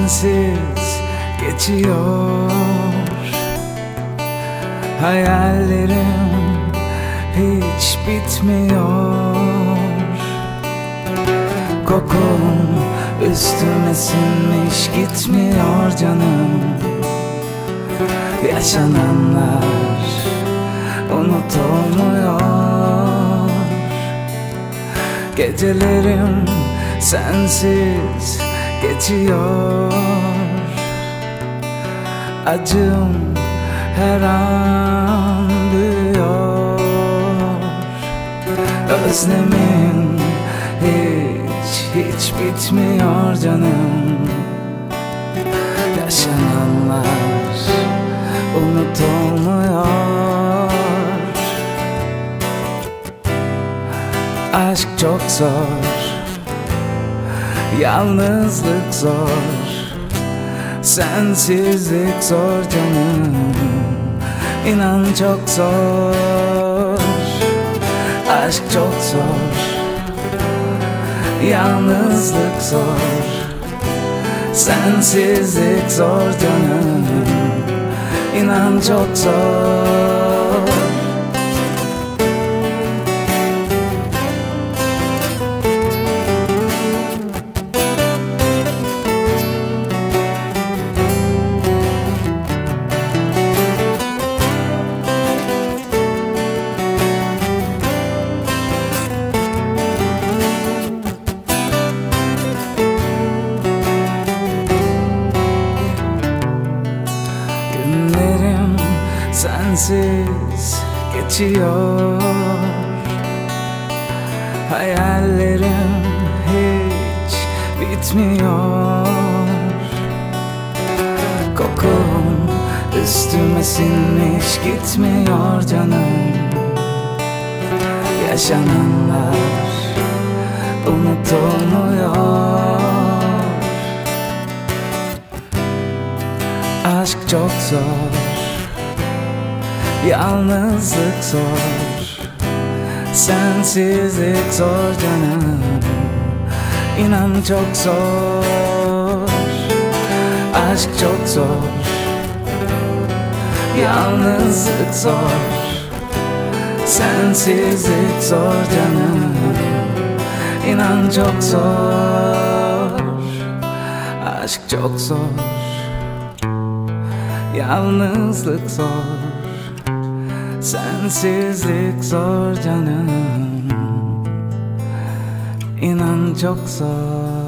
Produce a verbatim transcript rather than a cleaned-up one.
sensiz geçiyor. Hayallerim hiç bitmiyor. Kokun üstüme sinmiş gitmiyor canım. Yaşananlar unutulmuyor. Gecelerim sensiz geçiyor. Acım her an büyüyor. Özlemin hiç hiç bitmiyor canım. Yaşananlar unutulmuyor. Aşk çok zor, yalnızlık zor, sensizlik zor canım. İnan çok zor. Aşk çok zor, yalnızlık zor, sensizlik zor canım. İnan çok zor. Günlerim sensiz geçiyor. Hayallerim hiç bitmiyor. Kokun üstüme sinmiş gitmiyor canım. Yaşananlar unutulmuyor. Aşk çok zor, yalnızlık zor, sensizlik zor canım. İnan çok zor. Aşk çok zor, yalnızlık zor, sensizlik zor canım. İnan çok zor. Aşk çok zor, yalnızlık zor, sensizlik zor canım. İnan çok zor.